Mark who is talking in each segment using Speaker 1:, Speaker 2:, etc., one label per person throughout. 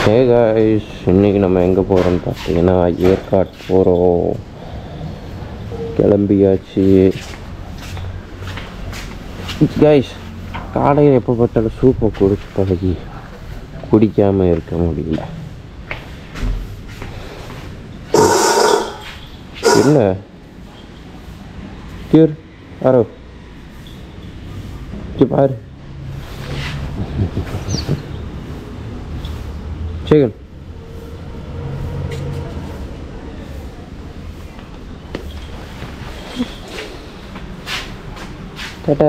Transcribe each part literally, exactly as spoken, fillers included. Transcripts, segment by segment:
Speaker 1: Hey guys, இன்னைக்கு நம்ம எங்கே போகிறோம்னு பார்த்தீங்கன்னா ஏற்காடு போகிறோம். கிளம்பியாச்சு கைஸ். காலையில் எப்போ பார்த்தாலும் சூப்பை கொடுத்து பழகி குடிக்காமல் இருக்க முடியல. என்ன கியூர் யாரோ பாரு சிக்கன் டாடா.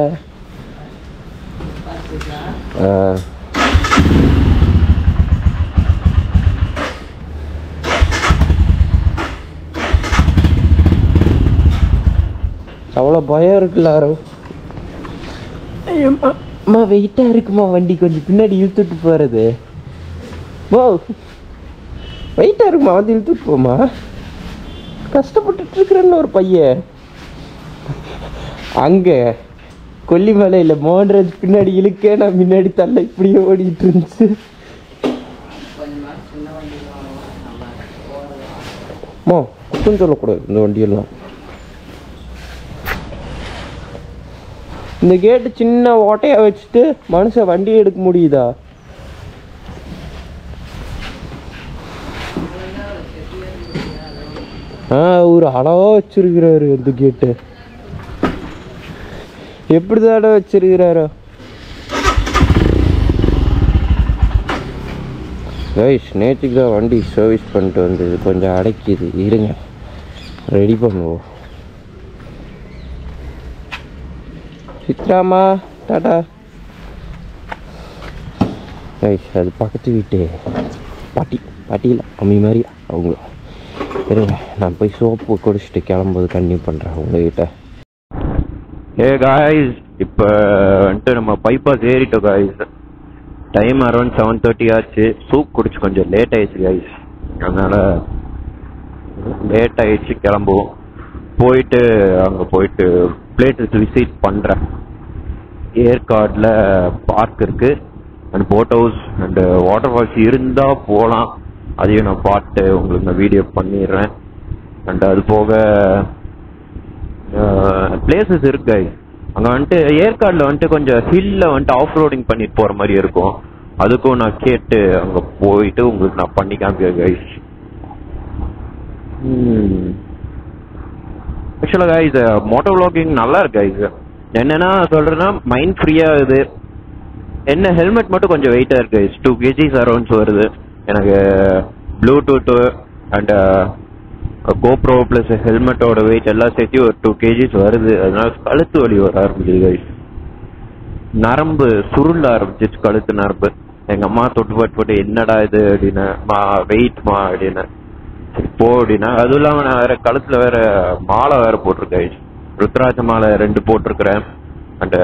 Speaker 1: அவ்வளோ பயம் இருக்குல்ல யாரோ. அம்மா வெயிட்டாக இருக்குமா வண்டி, கொஞ்சம் பின்னாடி இழுத்துட்டு போகிறது. ஓ வெயிட்டாக இருக்குமா, வந்து இழுத்துட்டு போமா. கஷ்டப்பட்டுட்டு இருக்கிறேன்னு ஒரு பையன் அங்கே கொல்லிமலையில் மோகன்ராஜ் பின்னாடி இழுக்க, நான் முன்னாடி தள்ள இப்படியே ஓடிட்டு இருந்துச்சு. மோ குத்தம் சொல்லக்கூடாது இந்த வண்டியெல்லாம். இந்த கேட்டு சின்ன ஓட்டையா வச்சுட்டு மனுஷன் வண்டியை எடுக்க முடியுதா? ஆ ஒரு அளவா வச்சிருக்கிறாரு அந்த கேட்டு. எப்படிதாட வச்சிருக்கிறாரோ கைஸ். நேற்றுக்கு தான் வண்டி சர்வீஸ் பண்ணிட்டு வந்தது, கொஞ்சம் அடைக்கிது. இருங்க ரெடி பண்ணுவோம். சித்ராமா டாடா. கைஸ் அது பக்கத்து வீட்டு பாட்டி, பாட்டியில் அம்மி மாதிரி அவங்க. இருங்க நான் போய் சோப்பு குடிச்சிட்டு கிளம்பும்போது கன்டினியூ பண்ணுறேன் உங்ககிட்ட. ஏ காய்ஸ், இப்போ வந்துட்டு நம்ம பைபாஸ் ஏறிட்டோம் guys. Time around seven thirty ஆச்சு. சூப் குடிச்சு கொஞ்சம் லேட் ஆயிடுச்சு காய்ஸ், அதனால் லேட் ஆயிடுச்சு. கிளம்புவோம். போயிட்டு அங்கே போயிட்டு பிளேஸஸ் விசிட் பண்ணுறேன். ஏற்காடில் பார்க் இருக்குது and boat house and waterfalls இருந்தால் போகலாம். அதையும் நான் பார்த்து உங்களுக்கு நான் வீடியோ பண்ணிடுறேன். அண்ட் அது போக பிளேசஸ் இருக்கு. அங்கே வந்துட்டு ஏற்காடில் வந்துட்டு கொஞ்சம் ஹில்லில் வந்துட்டு ஆஃப் ரோடிங் பண்ணிட்டு போகிற மாதிரி இருக்கும். அதுக்கும் நான் கேட்டு அங்கே போயிட்டு உங்களுக்கு நான் பண்ணி காமிக்கிறேன் கைஸ். ஆக்சுவலாக கைஸ் மோட்டோ விளாகிங் நல்லா இருக்கு கைஸ். என்னென்னா சொல்கிறேன்னா மைண்ட் ஃப்ரீயாக இருக்குது. என்ன ஹெல்மெட் மட்டும் கொஞ்சம் வெயிட்டாக இருக்கு கைஸ். டூ கேஜிஸ் அரௌண்ட்ஸ் வருது எனக்கு. ப்ளூடூத்து அண்ட் கோப்ரோ ப்ளஸ் ஹெல்மெட்டோட வெயிட் எல்லாம் சேர்த்து ஒரு டூ கேஜிஸ் வருது. அதனால கழுத்து வலி வர ஆரம்பிச்சிது கைஸ். நரம்பு சுருள ஆரம்பிச்சிச்சு கழுத்து நரம்பு. எங்கள் அம்மா தொட்டு பாட்டு போட்டு என்னடா இது அப்படின்னு, மா வெயிட்மா அப்படின்னு. சரி போ அப்படின்னா. அதுவும் இல்லாமல் நான் வேற கழுத்தில் வேற மாலை வேற போட்டிருக்கேன் கைஸ். ருத்ராட்ச மாலை ரெண்டு போட்டிருக்கிறேன். அண்டு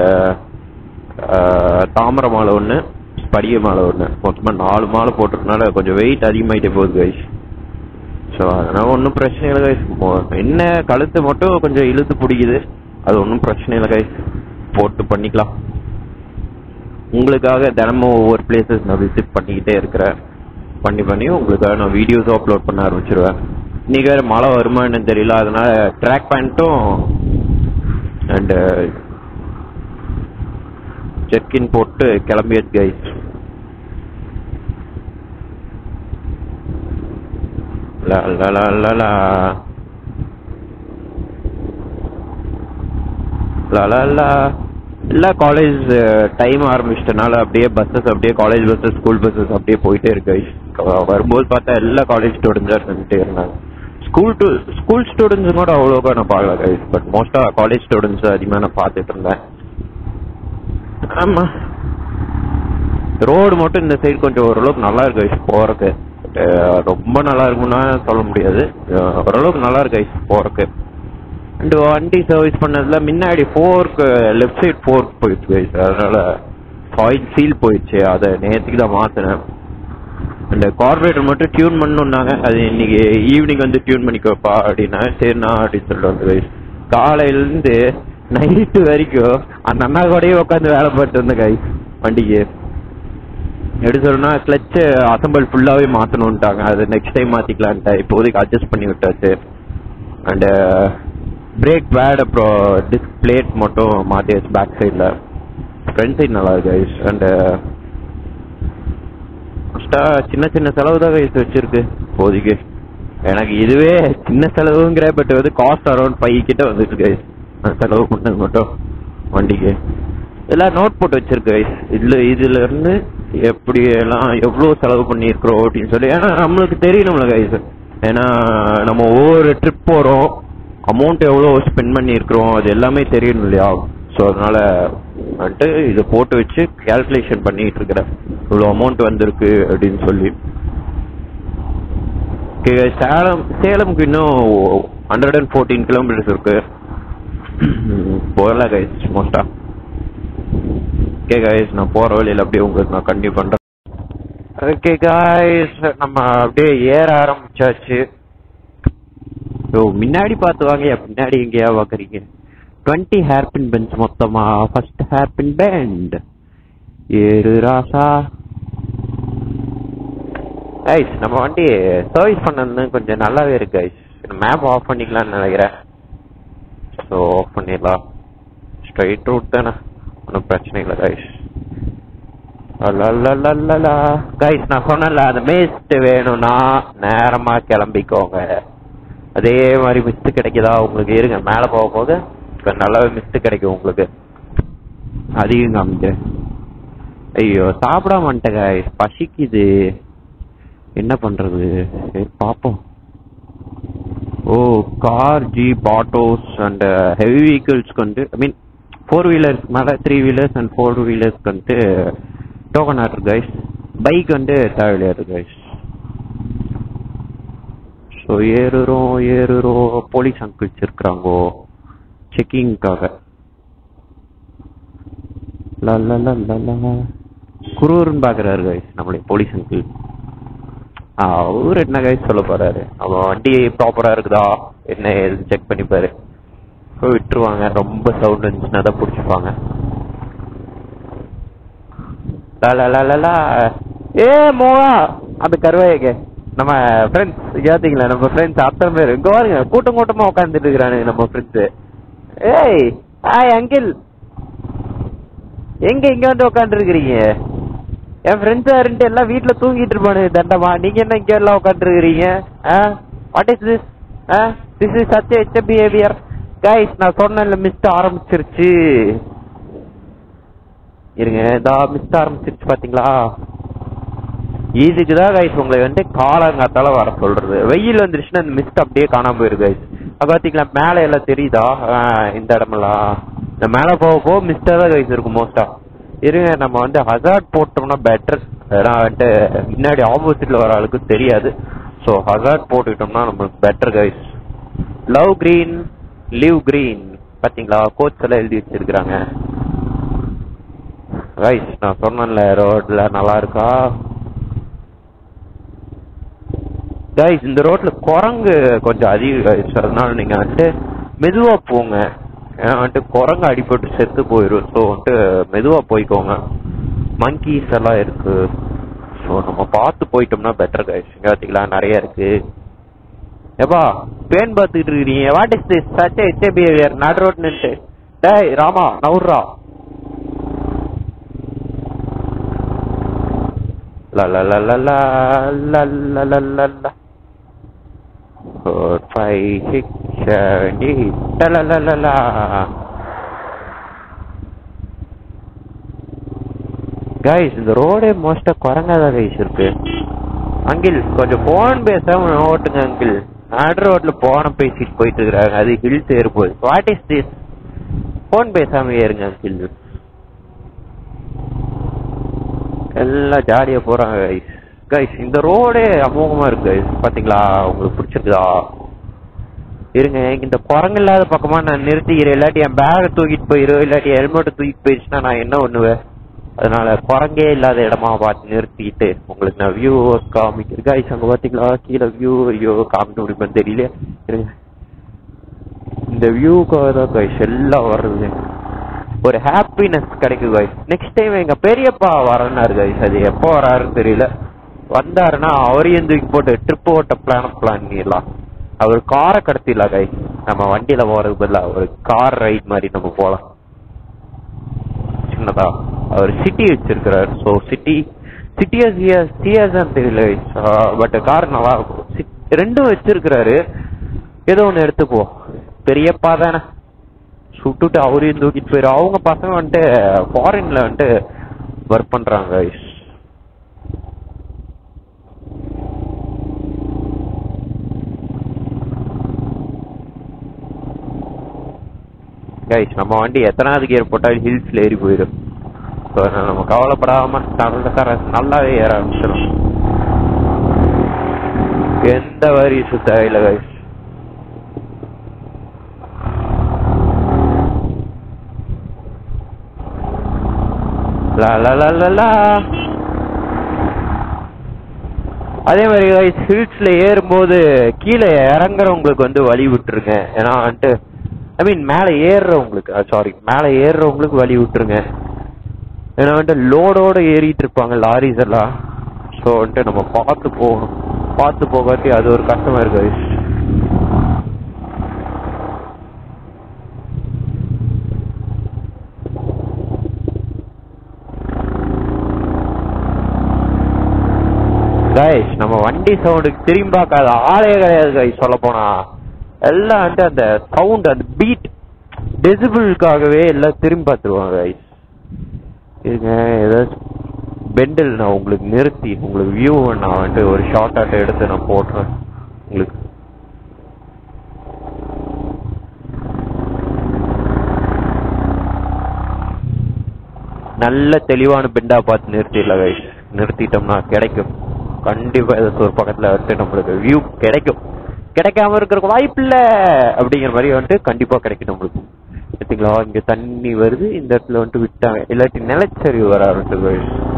Speaker 1: தாமரை மாலை ஒன்று, படிய மாலை ஒன்று, மொத்தமாக நாலு மாலை போட்டிருக்கனால கொஞ்சம் வெயிட் அதிகமாகிட்டே போகுது கைஸ். ஸோ அதனால் ஒன்றும் பிரச்சனை இல்லை கைஸ். என்ன கழுத்து மட்டும் கொஞ்சம் இழுத்து பிடிக்குது, அது ஒன்றும் பிரச்சனை இல்லை கைஸ். போட்டு பண்ணிக்கலாம். உங்களுக்காக தினமும் ஒவ்வொரு பிளேசஸ் நான் விசிட் பண்ணிக்கிட்டே இருக்கிறேன். பண்ணி பண்ணி உங்களுக்காக நான் வீடியோஸும் அப்லோட் பண்ண ஆரம்பிச்சிருவேன். இன்றைக்கி வேறு மழை வருமானு தெரியல, அதனால் ட்ராக் பேண்ட்டும் அண்டு செக்கின் போட்டு கிளம்பியது கைஸ். எல்லாம் காலேஜ் டைம் ஆரம்பிச்சிட்டனால அப்படியே பஸ்ஸஸ் அப்படியே காலேஜ் பஸ்ஸஸ் ஸ்கூல் பஸ்ஸஸ் அப்படியே போயிட்டே இருக்கு. வரும்போது பார்த்தா எல்லா காலேஜ் ஸ்டூடெண்ட்ஸாக இருந்துகிட்டே இருந்தாங்க. ஸ்கூல் டு ஸ்கூல் ஸ்டூடெண்ட்ஸும் கூட அவ்வளோக்கா நான் பார்க்கல கைஸ். பட் மோஸ்ட்டாக காலேஜ் ஸ்டூடெண்ட்ஸ் அதிகமாக நான் பார்த்துட்டு இருந்தேன். ஆமாம், ரோடு மட்டும் இந்த சைடு கொஞ்சம் ஓரளவுக்கு நல்லா இருக்கு கைஸ் போகிறக்கு. ரொம்ப நல்லா இருக்கும்னா சொல்ல முடியாது, ஓரளவுக்கு நல்லா இருக்கு கைஸ் போகிறக்கு. அண்டு வண்டி சர்வீஸ் பண்ணதுல முன்னாடி ஃபோர்க்கு லெஃப்ட் சைட் ஃபோர்க் போயிடுச்சு கைஸ். அதனால ஆயில் சீல் போயிடுச்சு, அதை நேற்றுக்கு தான் மாற்றினேன். அந்த கார்பரேட்டர் மட்டும் டியூன் பண்ணணுன்னாங்க. அது இன்னைக்கு ஈவினிங் வந்து டியூன் பண்ணிக்கோப்பா அப்படின்னா சரிண்ணா அப்படின்னு சொல்லிட்டு வந்து கைஸ். காலையிலேருந்து நைட்டு வரைக்கும் அந்த அண்ணா கூடயே உட்காந்து வேலை பார்த்து வந்தேன் கைஸ் வண்டிக்கு. எப்படி சொல்லணும்னா கிளச்சு அசம்பிள் ஃபுல்லாகவே மாற்றணுன்ட்டாங்க. அது நெக்ஸ்ட் டைம் மாற்றிக்கலான்ட்டு இப்போதைக்கு அட்ஜஸ்ட் பண்ணி விட்டாச்சு. அண்டு பிரேக் பேட் அப்புறம் டிஸ்க் பிளேட் மட்டும் மாற்றியாச்சு பேக் சைடில். ஃப்ரண்ட் சைடு நல்லா இருக்கு கைஸ். அண்டு ஃபஸ்ட்டாக சின்ன சின்ன செலவு தான் கைஸ் வச்சுருக்கு இப்போதைக்கு. எனக்கு இதுவே சின்ன செலவுங்கிற பட் வந்து காஸ்ட் அரௌண்ட் ஃபைவ் கிட்ட வந்துருக்கு கைஸ். செலவு பண்ணது மட்டும் வண்டிக்கு இதெல்லாம் நோட் போட்டு வச்சிருக்கு கைஸ். இதில் இதுல இருந்து எப்படி எல்லாம் எவ்வளோ செலவு பண்ணியிருக்கிறோம் அப்படின்னு சொல்லி. ஏன்னா நம்மளுக்கு தெரியணும்ல கைஸ். ஏன்னா நம்ம ஒவ்வொரு ட்ரிப் போகிறோம், அமௌண்ட் எவ்வளோ ஸ்பெண்ட் பண்ணியிருக்கிறோம் அது எல்லாமே தெரியணும் இல்லையா. ஸோ அதனால வந்துட்டு இதை போட்டு வச்சு கேல்குலேஷன் பண்ணிட்டு இருக்கிறேன் இவ்வளோ அமௌண்ட் வந்திருக்கு அப்படின்னு சொல்லி. ஓகே சேலம் சேலமுக்கு இன்னும் ஹண்ட்ரட் அண்ட் ஃபோர்டீன் கிலோமீட்டர்ஸ் இருக்கு. போகல கைஸ் மோஸ்டா. ஓகே கைஸ் நான் போகிற வழியில் அப்படியே உங்களுக்கு நான் கண்டினியூ பண்ணுறேன். ஓகே கைஸ் நம்ம அப்படியே ஏற ஆரம்பிச்சாச்சு. ஸோ முன்னாடி பார்த்து வாங்க, பின்னாடி எங்கேயா பார்க்குறீங்க. டுவெண்ட்டி ஹேர்பின் பென்ஸ் மொத்தமா. ஃபர்ஸ்ட் ஹேர்பின் பெண்ட் ஏறு ராசா. கைஸ் நம்ம வண்டி சர்வீஸ் பண்ணது கொஞ்சம் நல்லாவே இருக்கு கைஸ். மேப் ஆஃப் பண்ணிக்கலாம்னு நினைக்கிறேன். ஸோ ஆஃப் பண்ணிடலாம். ஸ்ட்ரைட் ரூட் தானே, ஒன்றும் பிரச்சனை இல்லை கைஸ். கைஸ் நான் சொன்னல அந்த மிஸ்ட் வேணும்னா நேரமா கிளம்பிக்கோங்க. அதே மாதிரி மிஸ்ட் கிடைக்குதா உங்களுக்கு? இருங்க மேலே போக போக நல்லாவே மிஸ்ட் கிடைக்கும் உங்களுக்கு. அதிகம் காமிக்க. ஐயோ சாப்பிடாம வந்துட்டேன் கைஸ், பசிக்குது. என்ன பண்றது சரி பார்ப்போம். Oh car jeep autos and heavy வெஹிக்கிள்ஸ்க்கு வந்து ஐ மீன் ஃபோர் வீலர்ஸ் மேலே த்ரீ வீலர்ஸ் அண்ட் ஃபோர் வீலர்ஸ்க்கு வந்து டோக்கன் ஆர்டர் கைஸ். பைக் வந்து தேவையில்லையாது கைஸ். ஸோ ஏறுறோம் ஏறுறோம். போலீஸ் அங்கிள்ஸ் இருக்கிறாங்கோ செக்கிங்காக. குரூர்னு பார்க்குறாரு கைஸ் நம்மளுடைய போலீஸ் அங்கிள். அவரு என்ன கைஸ் சொல்ல போறாரு, அவன் வண்டி ப்ராப்பரா இருக்குதா என்ன எதுன்னு செக் பண்ணிப்பாரு. விட்டுருவாங்க, ரொம்ப சவுண்ட் இருந்துச்சுன்னா தான் பிடிச்சிப்பாங்க. ஏ மோவா அந்த கருவாயக்க நம்ம ஃப்ரெண்ட்ஸ் ஏத்தீங்களா? நம்ம ஃப்ரெண்ட்ஸ் அத்தனை பேர் இங்க பாருங்க, கூட்டம் கூட்டமா உட்காந்துட்டு இருக்கிறானு நம்ம ஃப்ரெண்ட்ஸ். ஏய் ஹாய் அங்கிள், எங்க இங்க வந்து உட்காந்து இருக்கிறீங்க? என் ஃப்ரெண்ட்ஸ் யாருன்ட்டு எல்லாம் வீட்டுல தூங்கிட்டு இருப்பானு தண்டமா. நீங்க என்ன இங்க எல்லாம் உட்காந்து இருக்கிறீங்க? What is this? This is such a behaviour guys. நான் சொன்னேன்ல மிஸ்ட் ஆரம்பிச்சிருச்சு. இருங்க இதா மிஸ்ட் ஆரம்பிச்சிருச்சு பாத்தீங்களா? இதுக்குதான் கைஸ் உங்களை வந்து காலங்காத்தால வர சொல்றது. வெயில் வந்துருச்சுன்னா அந்த மிஸ்ட் அப்படியே காணாம போயிரு கைஸ். பாத்தீங்களா மேல எல்லாம் தெரியுதா? இந்த இடமெல்லாம் இந்த மேல போக போக மிஸ்டா தான் கைஸ் இருக்கும் மோஸ்டா. இருங்க நம்ம வந்து ஹசார்ட் போட்டோம்னா பெட்டர். ஏன்னா வந்துட்டு முன்னாடி ஆப்போசிட்ல வர ஆளுக்கு தெரியாது. ஸோ ஹசார்ட் போட்டுக்கிட்டோம்னா நம்மளுக்கு better guys. Love green live green பாத்தீங்களா? கோட்ஸ் எல்லாம் எழுதி வச்சிருக்கிறாங்க கைஸ். நான் சொன்னேன்ல ரோட்ல நல்லா இருக்கா கைஸ். இந்த ரோட்ல குரங்கு கொஞ்சம் அதிகம் கைஸ். அதனால நீங்க வந்துட்டு மெதுவா போங்க. ஏன்னா வந்துட்டு குரங்கு அடிபட்டு செத்து போயிடும். ஸோ வந்துட்டு மெதுவா போய்க்கோங்க. மங்கீஸ் எல்லாம் இருக்கு. ஸோ நம்ம பார்த்து போயிட்டோம்னா பெட்டர் கைஸ். இங்க பாத்தீங்களா நிறைய இருக்கு. ஏப்பா பேன் பார்த்துக்கிட்டு இருக்கிறீங்க? What is this such a behaviour நடு ரோட் நின்று? டேய் Rama நவுர்ரா. La la la la la la la la la la four five six seven eight la la la la la. Guys இந்த ரோடே மோஸ்டா குரங்காதான் கைஸ் இருக்கு. அங்கிள் கொஞ்சம் போன் பேசாம ஓட்டுங்க அங்கிள். நடு ரோட்ல போன பேசிட்டு போயிட்டு இருக்கிறாங்க. அது ஹில்ஸ் ஏறும்போது. What is this? போன் பேசாம ஏறுங்க அங்கிள். எல்லாம் ஜாலியா போறாங்க கைஸ். கைஸ் இந்த ரோடே அமோகமா இருக்கு கைஸ். பாத்தீங்களா உங்களுக்கு பிடிச்சிருக்குதா? இருங்க இந்த குரங்கு இல்லாத பக்கமா நான் நிறுத்திக்கிறேன். இல்லாட்டி என் பேகை தூக்கிட்டு போயிடும், இல்லாட்டி ஹெல்மெட்டை தூக்கிட்டு போயிடுச்சுன்னா நான் என்ன பண்ணுவேன்? அதனால குரங்கே இல்லாத இடமா பார்த்து நிறுத்திக்கிட்டு உங்களுக்கு நான் வியூ காமிக்கிறேன் கைஸ். அங்க பாத்தீங்களா கீழே வியூ? ஐயோ காமிக்க முடியுமான்னு தெரியல. இருங்க இந்த வியூக்காக தான் கைஸ் எல்லாம் வர்றது. ஒரு ஹாப்பினஸ் கிடைக்கும் கைஸ். நெக்ஸ்ட் டைம் எங்க பெரியப்பா வரனாரு கைஸ். அது எப்போ வராருன்னு தெரியல. வந்தாருன்னா அவரையும் தூக்கி போட்டு ட்ரிப் ஓட்ட பிளான் பிளான் பண்ணிடலாம். அவர் காரை கடத்திடலாம் கைஸ். நம்ம வண்டியில போறதுக்கு பதிலாக ஒரு கார் ரைட் மாதிரி நம்ம போகலாம். சின்னதா அவர் சிட்டி வச்சிருக்கிறாரு. ஸோ சிட்டி சிட்டியா சிஎஸ் சிஎஸ்ன்னு தெரியல கைஸ். பட் கார் நல்லா இருக்கும். ரெண்டும் வச்சிருக்கிறாரு. ஏதோ ஒன்று எடுத்துப்போம். பெரியப்பா தானே, சுட்டுட்டு அவரையும் தூக்கிட்டு போயிரு. அவங்க பசங்க வந்துட்டு ஃபாரின்ல வந்துட்டு ஒர்க் பண்றாங்க கைஸ். கைஸ் நம்ம வண்டி எத்தனாவது கியர் போட்டாலும் ஹில்ஸ்ல ஏறி போயிடும். ஸோ நம்ம கவலைப்படாம தர நல்லாவே ஏற ஆரம்பிச்சிடும். எந்த வரி சுத்த இல்லை கைஸ். அதே மாதிரி கைஸ் ஹில்ஸ்ல ஏறும்போது கீழே இறங்குறவங்களுக்கு வந்து வழி விட்டுருங்க. ஏன்னா வந்துட்டு ஐ மீன் மேலே ஏறுறவங்களுக்கு சாரி மேலே ஏறுறவங்களுக்கு வழி விட்டுருங்க. ஏன்னா வந்துட்டு லோடோட ஏறிட்டு இருப்பாங்க லாரிஸ் எல்லாம். ஸோ வந்துட்டு நம்ம பார்த்து போகணும். பார்த்து போகாட்டி அது ஒரு கஷ்டமா இருக்கு. கைஸ் நம்ம வண்டி சவுண்டுக்கு திரும்பி பார்க்காத ஆளே கிடையாது கைஸ். சொல்ல போனா எல்லாம் வந்துட்டு அந்த சவுண்ட் அந்த பீட் டெசிபிளுக்காகவே எல்லாம் திரும்பி பார்த்துருவாங்க கைஸ். இருங்க ஏதாச்சும் பெண்டில் நான் உங்களுக்கு நிறுத்தி உங்களுக்கு வியூ நான் வந்துட்டு ஒரு ஷார்ட் ஆட்டை எடுத்து நான் போடுறேன் உங்களுக்கு. நல்ல தெளிவான பெண்டா பார்த்து நிறுத்திடல கைஸ். நிறுத்திட்டோம்னா கிடைக்கும் கண்டிப்பா. ஏதாச்சும் ஒரு பக்கத்துல வந்துட்டு நம்மளுக்கு வியூ கிடைக்கும். கிடைக்காம இருக்கிற வாய்ப்பு இல்லை அப்படிங்கிற மாதிரி வந்துட்டு கண்டிப்பா கிடைக்கும் நம்மளுக்கு. பார்த்தீங்களா இங்க தண்ணி வருது. இந்த இடத்துல வந்துட்டு விட்டாங்க. இல்லாட்டி நிலச்சரிவு வர ஆரம்பிச்சு.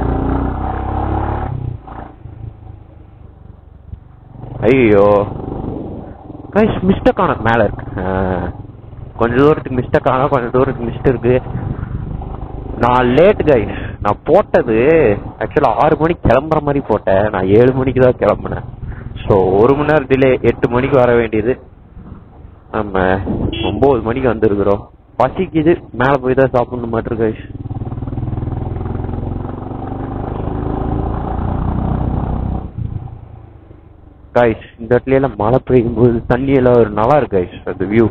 Speaker 1: ஐயோ கைஸ் மிஸ்டேக் ஆன மேல இருக்கு. கொஞ்ச தூரத்துக்கு மிஸ்டேக் ஆனா கொஞ்ச தூரத்துக்கு மிஸ்டேக் இருக்கு. நான் லேட் கைஸ். நான் போட்டது ஆக்சுவலா ஆறு மணிக்கு கிளம்புற மாதிரி போட்டேன். நான் ஏழு மணிக்கு தான் கிளம்புனேன். ஸோ ஒரு மணி நேரம் டிலே. எட்டு மணிக்கு வர வேண்டியது நம்ம ஒன்பது மணிக்கு வந்துருக்குறோம். பசிக்குது. மேலே போய் தான் சாப்பிடணும் மாட்டிரு கைஸ். கைஸ் இந்த இடத்துல எல்லாம் மழை பெய்யும் போது தண்ணி எல்லாம் ஒரு நல்லா இருக்கு கைஸ். அந்த வியூ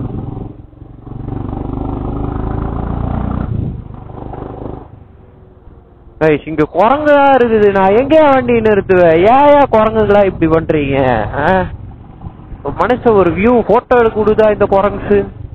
Speaker 1: கைஸ். இங்க குரங்கா இருக்குது. நான் எங்க வண்டி நிறுத்துவேன்? ஏன் குரங்குகளா இப்படி பண்றீங்க? மனுஷன் ஒரு வியூ போட்டோ எடுக்க கொடுதா இந்த குரங்கு?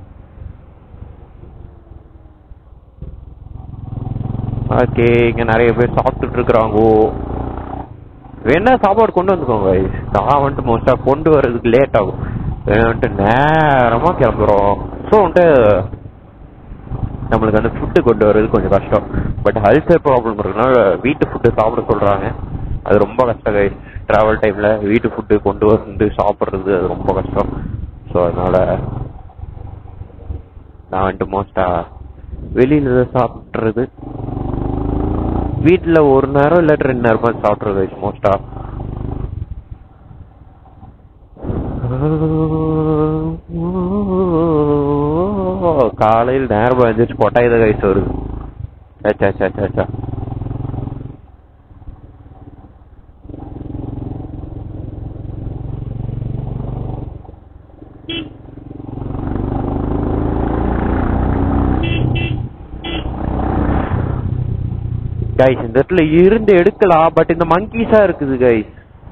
Speaker 1: ஓகே இங்க நிறைய பேர் சாப்பிட்டுட்டு இருக்கிறாங்க. வேணா சாப்பாடு கொண்டு வந்துக்கோங்க. நான் வந்துட்டு மோஸ்டா கொண்டு வர்றதுக்கு லேட் ஆகும். வந்துட்டு நேரமா கிளம்புறோம். ஸோ வந்துட்டு நம்மளுக்கு அந்த ஃபுட்டு கொண்டு வர்றது கொஞ்சம் கஷ்டம். பட் அல்சர் ப்ராப்ளம் இருக்குனால வீட்டு ஃபுட்டு சாப்பிட சொல்றாங்க. அது ரொம்ப கஷ்டம் கைஸ். டிராவல் டைம்ல வீட்டு ஃபுட்டு கொண்டு வந்து சாப்பிட்றது அது ரொம்ப கஷ்டம். ஸோ அதனால நான் வந்துட்டு மோஸ்டா வெளியில சாப்பிட்றது. வீட்டுல ஒரு நேரம் இல்லாட்டி ரெண்டு நேரம் சாப்பிட்றது கைஸ் மோஸ்டா. காலையில் நேரம் எழுந்திரிச்சு கொட்டாயத கைஸ் வருது. சச்சா சச்சா சச்சா கைஸ் இந்த இடத்துல இருந்து எடுக்கலாம். பட் இந்த மங்கீஸா இருக்குது கைஸ்.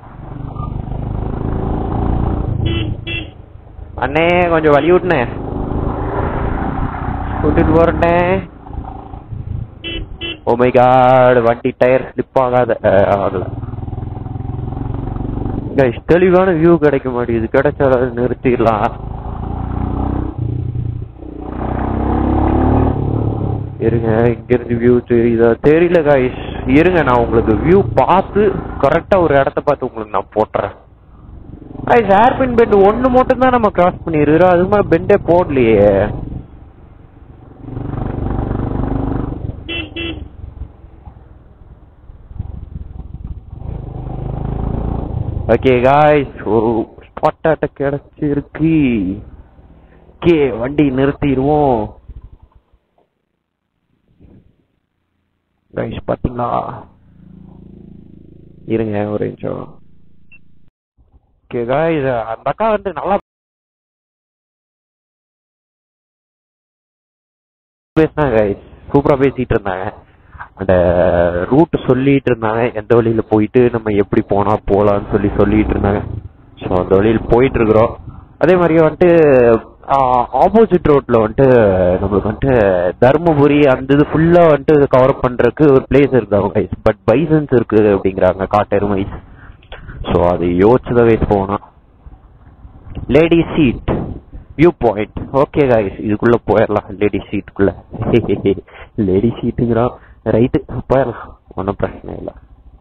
Speaker 1: அண்ணே கொஞ்சம் வழி விட்டுனே கூட்டிட்டு போறேன். ஓ மை காட் வண்டி டயர் ஸ்லிப் ஆகாத ஆகல கைஸ். தெளிவான வியூ கிடைக்க மாட்டேங்குது. கிடைச்சா நிறுத்திடலாம். இருங்க இங்க இருந்து வியூ தெரியுதா தெரியல கைஸ். இருங்க நான் உங்களுக்கு வியூ பார்த்து கரெக்டா ஒரு இடத்த பார்த்து உங்களுக்கு நான் போட்டுறேன் கைஸ். ஹேர்பின் பெண்ட் ஒன்னு மட்டும் தான் நம்ம கிராஸ் பண்ணிடுறோம். அது மாதிரி பெண்டே போடலையே. ஓகே காய்ஸ், ஒரு ஸ்பாட்டாட்ட கிடச்சிருக்கு. ஓகே, வண்டி நிறுத்திடுவோம். கைஸ் பார்த்தீங்களா? இருங்க ஒரு நிமிஷம். ஓகே காய்ஸ், அந்த அக்கா வந்து நல்லா பேசினாங்க கைஸ், சூப்பராக பேசிட்டு இருந்தாங்க. அந்த ரூட் சொல்லிட்டு இருந்தாங்க, எந்த வழியில போயிட்டு நம்ம எப்படி போனா போலான்னு சொல்லி சொல்லிட்டு இருந்தாங்க. ஸோ அந்த வழியில் போயிட்டு இருக்கிறோம். அதே மாதிரியே வந்துட்டு ஆப்போசிட் ரோட்ல வந்துட்டு நம்மளுக்கு வந்துட்டு தர்மபுரி அந்த இது ஃபுல்லா வந்துட்டு கவர் பண்றதுக்கு ஒரு பிளேஸ் இருக்காங்க கைஸ். பட் பைசன்ஸ் இருக்கு அப்படிங்கிறாங்க, காட்டெருமைஸ். ஸோ அது யோசிச்சுதான் வெயிட் போனா. Lady seat view point. Okay guys, இதுக்குள்ள போயிடலாம். லேடி சீட்டுக்குள்ள லேடி சீட்டுங்கிறான். ரைட்டு, போயிடலாம், ஒன்றும் பிரச்சனை இல்லை.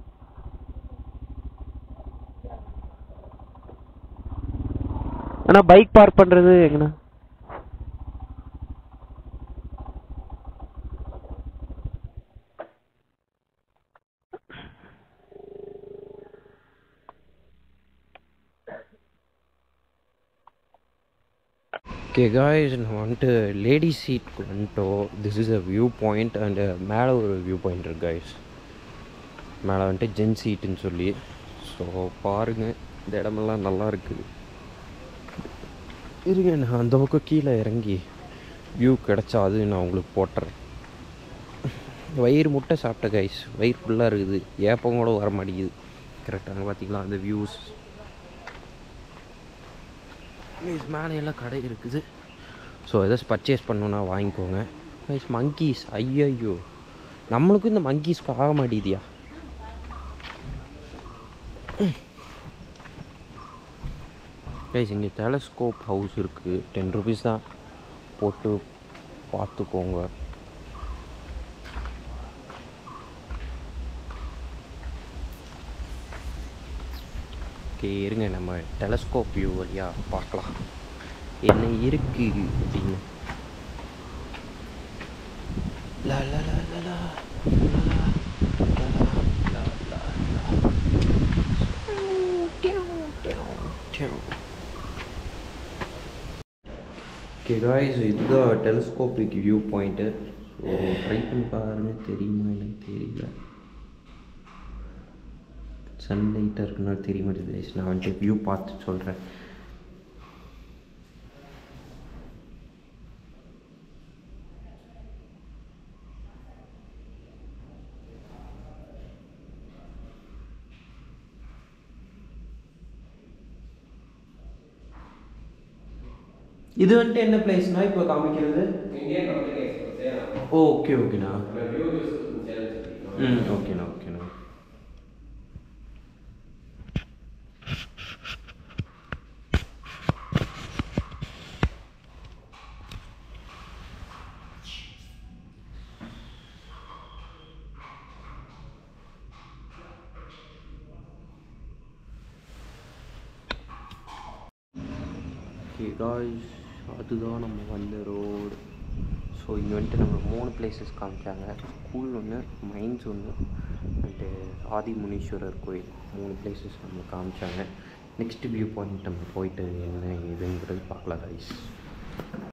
Speaker 1: ஆனா பைக் பார்க் பண்றது எங்கண்ணா? ஓகே காய்ஸ், நம்ம வந்துட்டு லேடி சீட்க்கு வந்துட்டோம். This is a view point and மேலே ஒரு வியூ பாயிண்ட் இருக்கு காய்ஸ். மேலே வந்துட்டு ஜென் சீட்டுன்னு சொல்லி. ஸோ பாருங்கள், இந்த இடமெல்லாம் நல்லா இருக்குது. இருங்க, நான் அந்த பக்கம் கீழே இறங்கி வியூ கிடச்சா அது நான் உங்களுக்கு போட்டுறேன். வயிறு முட்டை சாப்பிட்ட கைஸ், வயிறு ஃபுல்லாக இருக்குது, ஏப்பம் கூட வர மாட்டேங்குது. கரெக்டாக பார்த்தீங்களா அந்த வியூஸ்? மேலே எல்லாம் கடை இருக்குது. ஸோ எதாச்சும் பர்ச்சேஸ் பண்ணணுன்னா வாங்கிக்கோங்க கைஸ். மங்கீஸ், ஐயோ நம்மளுக்கும் இந்த மங்கீஸ்க்கு ஆக மாட்டேதியா. கைஸ், இங்கே டெலஸ்கோப் ஹவுஸ் இருக்குது. டென் ருபீஸ் தான், போட்டு பார்த்துக்கோங்க. ஓகே இருங்க, நம்ம டெலஸ்கோப் வியூ வழியாக பார்க்கலாம் என்ன இருக்கு அப்படின்னு. லா லா லா லா லா ஓகே காய்ஸ், இதுதான் telescopic view point. So try பண்ணி பாருங்க, தெரியுமா எனக்கு தெரியல. சன்லைட்டாக இருக்குன்னா தெரிய மாட்டேங்குது. நான் வந்துட்டு வியூ பார்த்து சொல்கிறேன். இது வந்துட்டு என்ன பிளேஸ்னா இப்போ காமிக்கிறது? Indian public expo. ஓகே ஓகேண்ணா. ம் ஓகேண்ணா ஓகேண்ணா. ஓகே காய்ஸ், அதுதான் நம்ம வந்த ரோடு. ஸோ இங்கே வந்துட்டு நம்ம மூணு பிளேசஸ் காமிச்சாங்க. ஸ்கூல் ஒன்று, மைன்ஸ் ஒன்று, அண்டு ஆதிமுனீஸ்வரர் கோயில். மூணு பிளேசஸ் நம்ம காமிச்சாங்க. நெக்ஸ்ட் வியூ பாயிண்ட் நம்ம போயிட்டு என்ன இதுங்கிறது பார்க்கலாம் காய்ஸ்.